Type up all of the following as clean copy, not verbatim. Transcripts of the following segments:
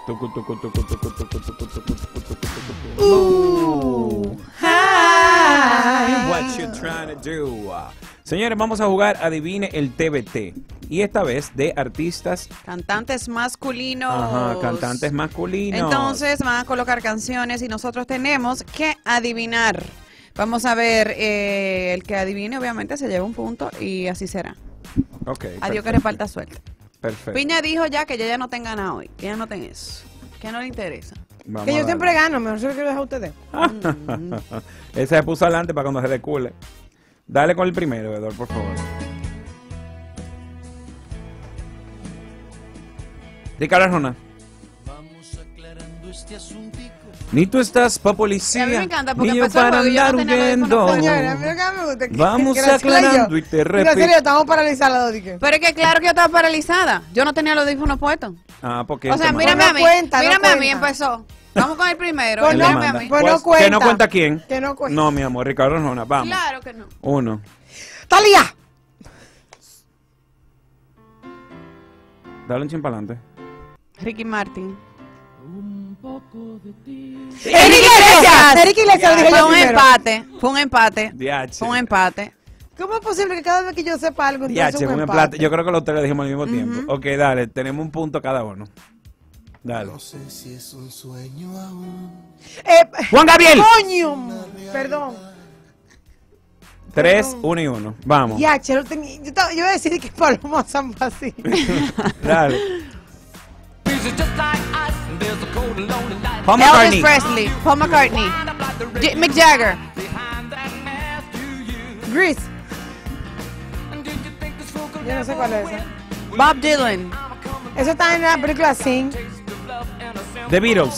Tucu, tucu, tucu, tucu, tucu, tucu, tucu, tucu, tucu, tucu. Hi. What you trying to do? Señores, vamos a jugar Adivine el TBT. Y esta vez de artistas. Cantantes masculinos. Ajá, cantantes masculinos. Entonces van a colocar canciones y nosotros tenemos que adivinar. Vamos a ver, el que adivine obviamente se lleva un punto y así será. Ok. Adiós que reparta suerte. Perfecto. Piña dijo ya que ella no tenga ganado hoy, que ella no tenga eso, que no le interesa. Vamos Que a yo darle. siempre gano, mejor se lo quiero dejar a ustedes. Ese se puso adelante para cuando se recule. Dale con el primero, Edor, por favor. Ricardo Arjona. Ni tú estás pa' policía, A mí me encanta porque ni yo empezó el para juego y yo no andar tenía los audífonos huyendo. Señora, a mí lo que me gusta es que Vamos Graciela aclarando yo. y te Mira, repito. serio, estamos paralizados las dos, dije. Pero es que claro que yo estaba paralizada, yo no tenía los audífonos puestos. Ah, porque O sea, este mírame no a mí, cuenta, no mírame a mí, cuenta. empezó. Vamos con el primero, Pues él no, le mírame a manda. mí. pues no ¿Que no cuenta. cuenta quién? Que no cuenta. No, mi amor, Ricardo Arjona, vamos. Claro que no. Uno. ¡Talía! Dale un chin para adelante. Ricky Martin. ¡Enrique Iglesias! Enrique Iglesias lo dije Fue yo un primero. empate, fue un empate, DH. fue un empate. ¿Cómo es posible que cada vez que yo sepa algo, entonces DH, un un empate? empate. Yo creo que los tres le dijimos al mismo tiempo. Ok, dale, tenemos un punto cada uno. Dale. No sé si es un sueño aún. Juan Gabriel. ¡Coño! Perdón. 3, 1 y 1. Vamos. Ya, che, yo iba a decir que Paloma San Basilio. Dale. Paul Elvis McCartney. Presley, Paul McCartney, Mick Jagger, Grease. Yo no sé cuál es esa. Bob Dylan, Eso está en la película Sing. The Beatles.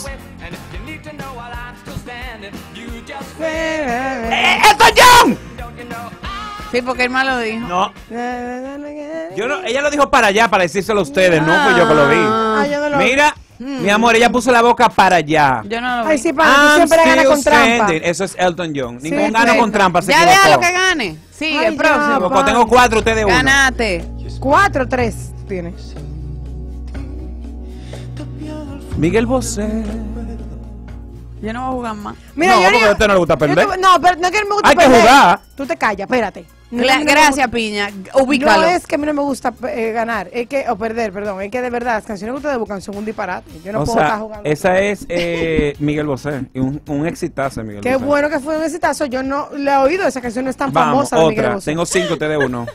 ¡Elton John! sí, porque él mal lo dijo. No. Yo no, ella lo dijo para allá, para decírselo a ustedes, no fue yo que lo vi. Ah, yo no lo Mira, mi amor, ella puso la boca para allá. Yo no lo vi. Ay, sí, para tú I'm siempre ganas still con trampa. standing. Eso es Elton John. Sí, Ningún sí. gano con trampa. Se Ya equivocó. déjalo que gane. Sigue, Ay, el ya, próximo. Como tengo 4, ustedes 1. Ganate. 4, 3 tienes. Miguel Bosé. Yo no voy a jugar más. Mira, No, yo porque a usted no le gusta perder. No, pero no es que no me gusta Hay que perder. jugar. Tú te callas, espérate. No, es que a mí no me Gracias, Piña. Ubícalo. No es que a mí no me gusta ganar, es que, o perder, perdón, es que de verdad las canciones que ustedes buscan son un disparate. Yo no O puedo estar sea, jugando. esa es Miguel Bosé. Y un exitazo de Miguel Qué Bosé. bueno que fue un exitazo, yo no le he oído, esa canción no es tan Vamos, famosa de Miguel otra. Bosé. Tengo 5, ustedes 1.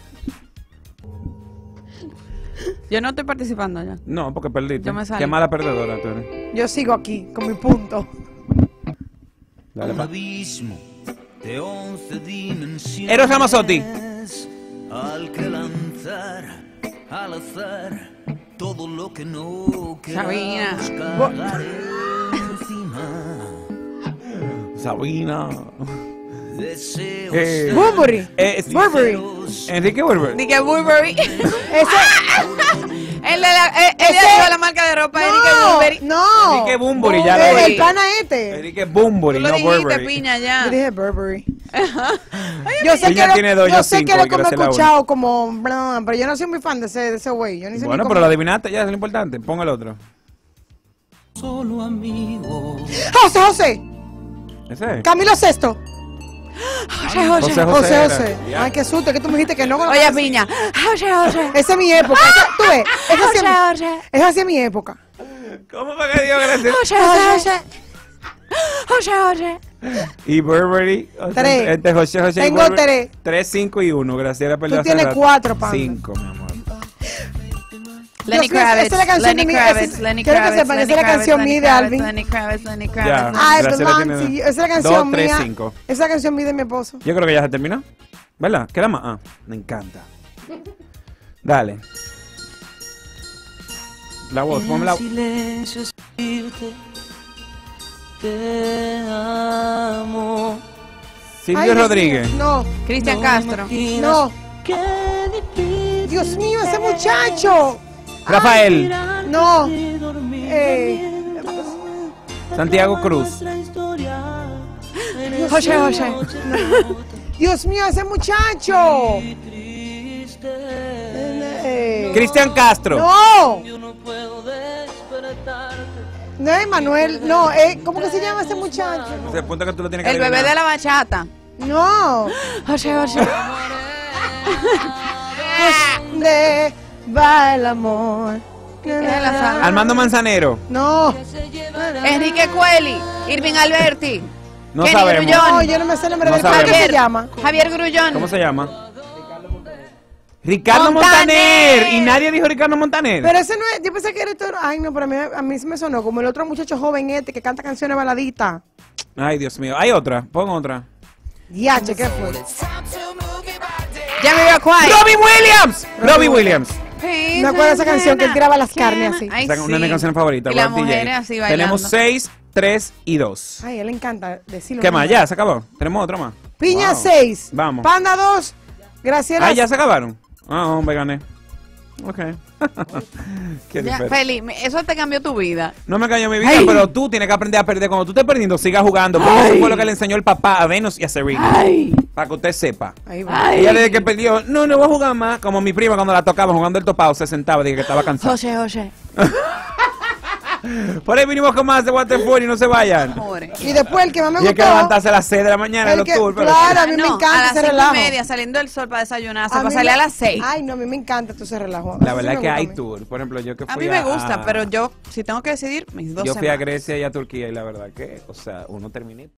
Yo no estoy participando ya. No, porque perdiste. Yo me salí. Qué mala perdedora tú eres. Yo sigo aquí, con mi punto. Dale, pa. Abismo de 11 dimensiones. Eros Ramazzotti. Al que lanzar al azar todo lo que no Sabina. queramos cargar encima. Sabina. Deseos Burberry. Sí. Burberry. Enrique Burberry. Ni que Burberry. Ese, Él dio la marca de ropa de Enrique Burberry. no. Enrique Burberry, ya lo El vi. pana este. Enrique Burberry, Tú lo no dijiste, Burberry. Piña, Yo ya. dije Burberry. Yo sé Piña que tiene dos, yo yo sé cinco, que lo hay que he hacerla escuchado como, bla, pero yo no soy muy fan de ese güey. Yo ni sé Bueno, ni pero cómo- lo adivinaste, ya es lo importante. Pon el otro. solo amigos. José, Ese es. Camilo Sesto. José José. era. Ay, qué susto, que tú me dijiste que no. Oye, Piña. Esa es mi época. Tú ves, esa sí es mi época. ¿Cómo fue que dio gracias? Y Burberry. Tres. Este José y Tengo Burberry. tres. 3, 5 y 1. Gracias, Tú tienes 4, Panda. 5, mi amor. Lenny Dios mío, Kravitz, esa es la canción Lenny de mi- Kravitz, esa es- Lenny quiero que Kravitz, sepan, esa Lenny es la Kravitz, canción Lenny mía de Kravitz, Alvin. Lenny Kravitz, Lenny Ya. Kravitz. I Graciela belong tiene to you. Esa es la canción dos, tres, mía. cinco. Esa es la canción mía de mi esposo. Yo creo que ya se terminó. ¿Verdad? ¿Queda más? Ah, me encanta. Dale. La voz, ponme la voz. Silencio decirte te amo. Silvio Ay, Dios Rodríguez. mío, No, Cristian Castro. no. Qué difícil Dios mío, ese muchacho. Rafael. No. dormir. Santiago Cruz. José. Dios mío, ese muchacho. Cristian Castro. No. Yo no puedo despertarte No es Manuel, no, ¿cómo que se llama ese muchacho? Ese punto que tú lo tienes que El bebé adivinar. de la bachata. No. José, José. ¿Dónde va el amor? la sabe? Armando Manzanero. No, Enrique Cueli. Irving Alberti. No Kenny sabemos. Grullón. no, yo no me sé el nombre No del ¿cómo sabemos. que se llama? Javier Grullón. ¿Cómo se llama? Ricardo Montaner. Montaner. Y nadie dijo Ricardo Montaner. Pero ese no es, yo pensé que era todo. Ay, no, pero a mí se me sonó como el otro muchacho joven que canta canciones baladitas. Ay, Dios mío. Hay otra. Pon otra. Diache, ¿qué fue? Jamiroquai. ¡Robbie Williams! Robbie Williams. Me acuerdo de esa canción que él tiraba las carnes así. Ay, Esa es una de sí. mis canciones favoritas. Y las Wild DJ. mujeres así bailando. Tenemos 6, 3 y 2. Ay, a él le encanta decirlo. ¿Qué más? ¿Ya se acabó? ¿Tenemos otro más? Piña Wow. 6. Vamos. Panda 2. Graciela. Ah, ¿ya se acabaron? Ah, hombre, gané. Ok. Qué Ya, diferente. Feli, eso te cambió tu vida. No me cayó mi vida, pero tú tienes que aprender a perder. Cuando tú estés perdiendo, siga jugando. Porque eso fue lo que le enseñó el papá a Venus y a Serena. Para que usted sepa. Ahí va. Ella desde que perdió, no voy a jugar más. Como mi prima cuando la tocaba jugando el topado, se sentaba, dije que estaba cansada. José, José. Por ahí vinimos con más de Waterford y no se vayan. Joder. Y después el que más me Y hay que gustó. levantarse a las 6 de la mañana en El los que- tours. pero- claro. a mí me No, encanta a las ese 5:30 relajo. saliendo el sol para desayunarse, A para mí salir me- a las 6. Ay, no, a mí me encanta todo ese relajo. La Eso verdad sí es me que gusta hay a mí. tour. Por ejemplo, yo que A fui mí me gusta, pero yo, si tengo que decidir, mis 2 Yo fui a semanas. Grecia y a Turquía y la verdad que, o sea, uno terminé